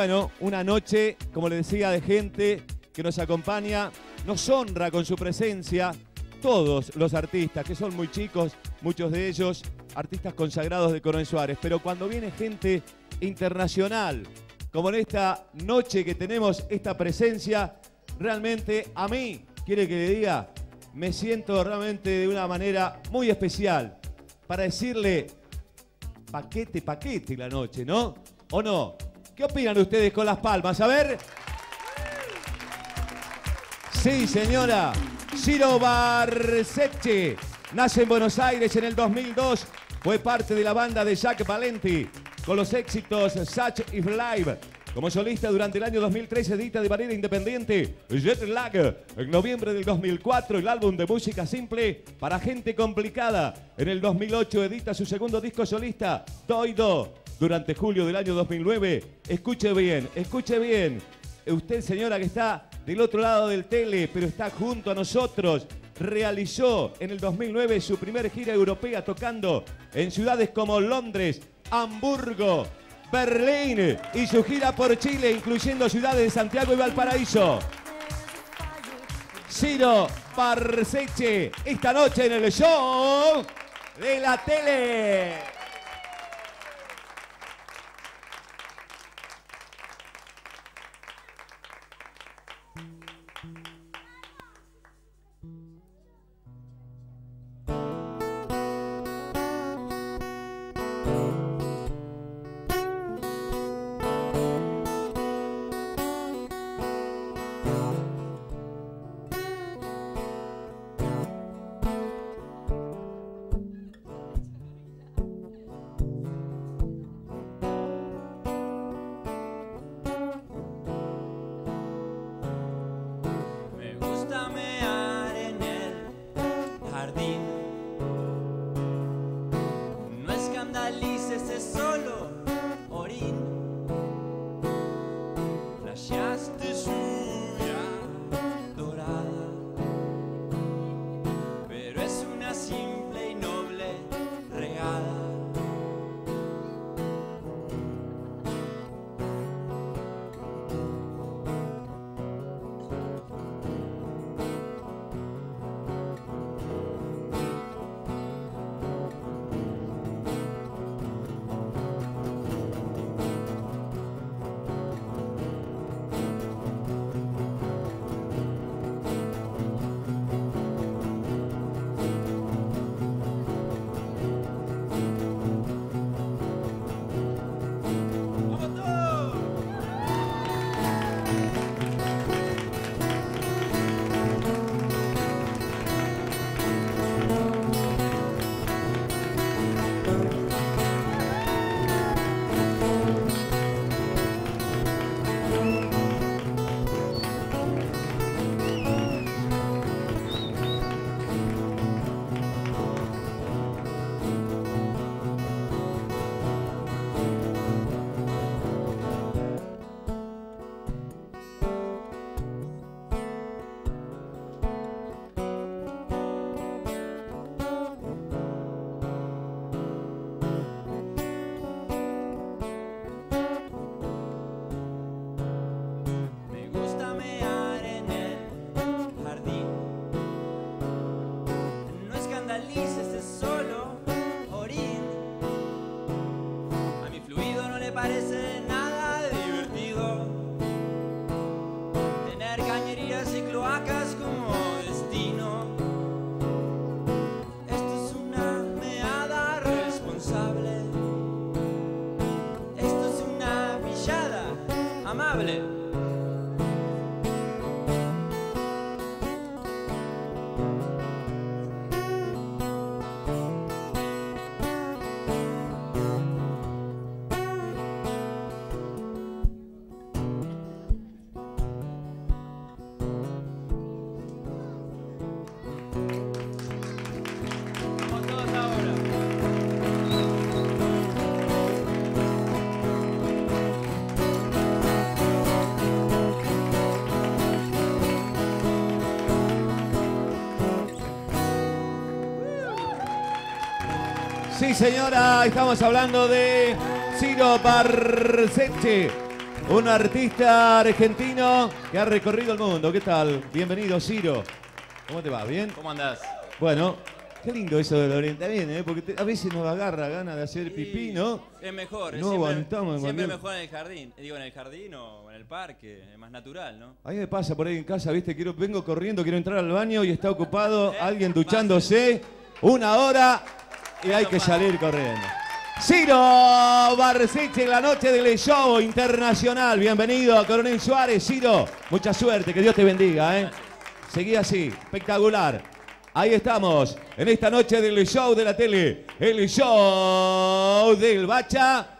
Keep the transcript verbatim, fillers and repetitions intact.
bueno, una noche, como le decía, de gente que nos acompaña, nos honra con su presencia. Todos los artistas, que son muy chicos, muchos de ellos artistas consagrados de Coronel Suárez, pero cuando viene gente internacional, como en esta noche que tenemos esta presencia, realmente a mí, quiere que le diga, me siento realmente de una manera muy especial para decirle paquete, paquete la noche, ¿no? ¿O no? ¿Qué opinan ustedes con las palmas? A ver. Sí, señora. Ciro Barsetti nace en Buenos Aires en el dos mil dos. Fue parte de la banda de Jack Valenti con los éxitos Such Is Live. Como solista durante el año dos mil tres edita de manera independiente Jet Lag. En noviembre del dos mil cuatro el álbum de música simple para gente complicada. En el dos mil ocho edita su segundo disco solista Doido. Durante julio del año dos mil nueve, escuche bien, escuche bien. Usted, señora, que está del otro lado del tele, pero está junto a nosotros, realizó en el dos mil nueve su primera gira europea tocando en ciudades como Londres, Hamburgo, Berlín y su gira por Chile, incluyendo ciudades de Santiago y Valparaíso. Ciro Barsetti, esta noche en el show de la tele. Sí, señora, estamos hablando de Ciro Barsetti. Un artista argentino que ha recorrido el mundo. ¿Qué tal? Bienvenido, Ciro. ¿Cómo te va? ¿Bien? ¿Cómo andás? Bueno, qué lindo eso del Oriente. Bien, ¿eh? Porque te- a veces nos agarra ganas de hacer pipí, ¿no? Es mejor. No siempre, aguantamos, Siempre Manuel. mejor en el jardín. Digo, en el jardín o en el parque. Es más natural, ¿no? A mí me pasa por ahí en casa, ¿viste? Quiero, vengo corriendo, quiero entrar al baño y está ocupado ¿Eh? alguien duchándose una hora y hay que salir corriendo. Ciro Barsetti en la noche del show internacional. Bienvenido a Coronel Suárez. Ciro, mucha suerte, que Dios te bendiga, ¿eh? Seguí así, espectacular. Ahí estamos, en esta noche del show de la tele, el show del Bacha.